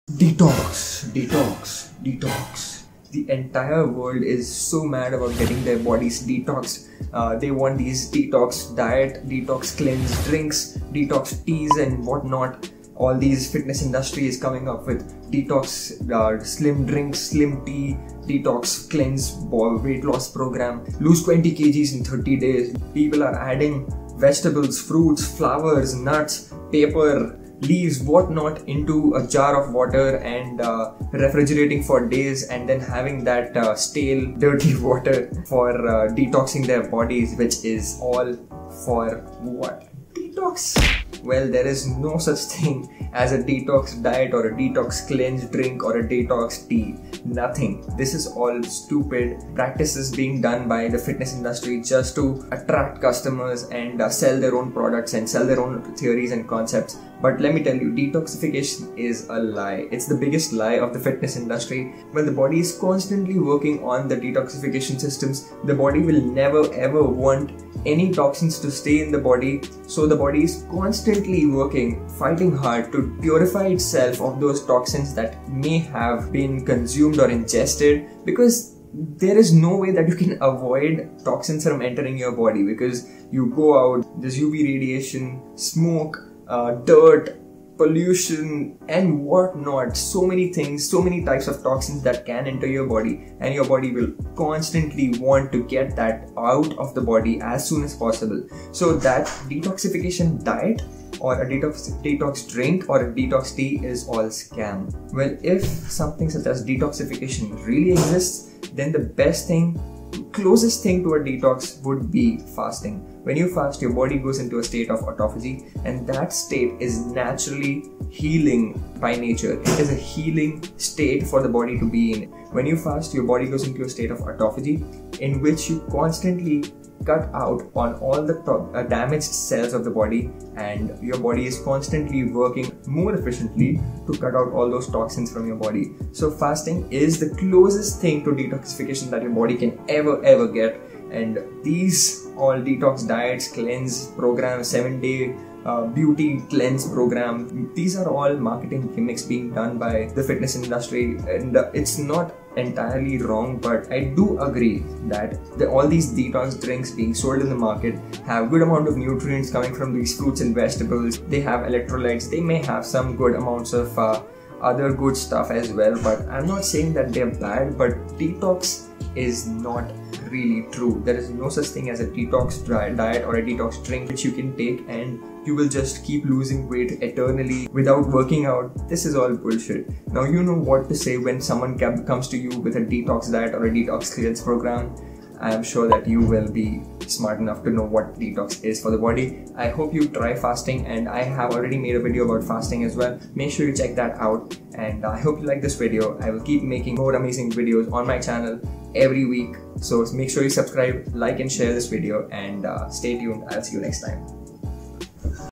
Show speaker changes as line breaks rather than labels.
Detox, detox, detox. The entire world is so mad about getting their bodies detoxed. They want these detox diet, detox cleanse drinks, detox teas and whatnot. All these fitness industry is coming up with detox slim drinks, slim tea, detox cleanse weight loss program. Lose 20 kgs in 30 days. People are adding vegetables, fruits, flowers, nuts, paper, leaves, whatnot into a jar of water and refrigerating for days, and then having that stale, dirty water for detoxing their bodies, which is all for what? Detox. Well, there is no such thing as a detox diet or a detox cleanse drink or a detox tea. Nothing. This is all stupid practices being done by the fitness industry just to attract customers and sell their own products and sell their own theories and concepts. But let me tell you, detoxification is a lie. It's the biggest lie of the fitness industry. When the body is constantly working on the detoxification systems, the body will never ever want any toxins to stay in the body. So the body is constantly working, fighting hard to purify itself of those toxins that may have been consumed or ingested, because there is no way that you can avoid toxins from entering your body, because you go out, there's UV radiation, smoke, dirt, pollution and whatnot. So many things, so many types of toxins that can enter your body, and your body will constantly want to get that out of the body as soon as possible. So that detoxification diet or a detox drink or a detox tea is all scam. Well, if something such as detoxification really exists, then the best thing, closest thing to a detox would be fasting. When you fast, your body goes into a state of autophagy, and that state is naturally healing by nature. It is a healing state for the body to be in. When you fast, your body goes into a state of autophagy in which you constantly cut out on all the damaged cells of the body, and your body is constantly working more efficiently to cut out all those toxins from your body. So fasting is the closest thing to detoxification that your body can ever get. And these all detox diets, cleanse programs, 7-day beauty cleanse program, these are all marketing gimmicks being done by the fitness industry, and it's not entirely wrong, but I do agree that all these detox drinks being sold in the market have good amount of nutrients coming from these fruits and vegetables. They have electrolytes, they may have some good amounts of other good stuff as well, but I'm not saying that they're bad. But detox is not really true. There is no such thing as a detox diet or a detox drink which you can take and you will just keep losing weight eternally without working out. This is all bullshit. Now you know what to say when someone comes to you with a detox diet or a detox cleanse program. I am sure that you will be smart enough to know what detox is for the body. I hope you try fasting, and I have already made a video about fasting as well. Make sure you check that out, and I hope you like this video. I will keep making more amazing videos on my channel every week. So make sure you subscribe, like and share this video, and stay tuned. I'll see you next time.